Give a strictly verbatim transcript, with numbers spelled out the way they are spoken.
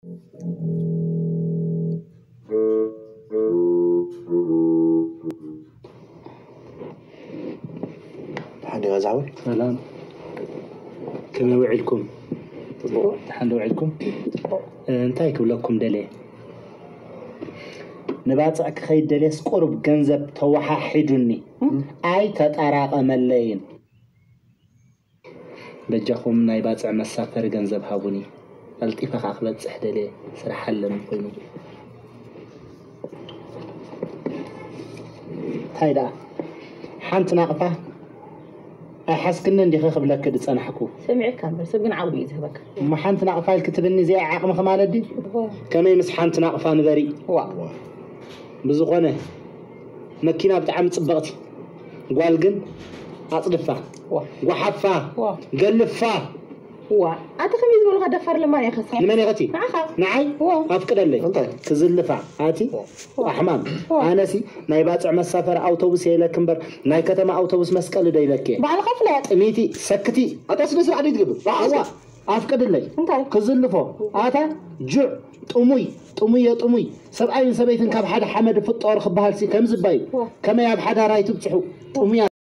حد غزاوي؟ سلام. كم يوعدكم؟ حد يوعدكم؟ انتي كلكم دليل. نباتك خيد دليس قرب جنزب توحى حدني. أي تتراق ملايين. بجاكم نايبات مسافر جنزب هابوني. التفاق عقلت سحدلي سرح لهم كله. هيدا حنت ناقفة أحس كنا ندي خخ بلاك كده أنا حكو سمعك كان بس بين عودي يذهبك ما حنت ناقفة الكتبني زي عقم خمالة دي كم يمس حنت ناقفة نبري وا بزقونه مكينة بتعمل صبغتي قالجن أصدفها وا وحفها وا قلفها وا أتخميز بالغ دفر لما يخسر لمن يغتي نعم نعي أفكر لي أنت تزلفع هاتي أحمام أنا سي نايبات مسافر أوتوبوس يلا كمبر ناي كتما أوتوبوس مسكال ده يلكي بعد خفلة ميتي سكتي أتصل عادي تجيب أوا أفكر لي أنت كزلفو أتا جوع طمي طمي طمي سبعين سبعين كاب حدا حمد في الطور خبها لسي كم زباي كما ياب حدا راي تبصحو طمي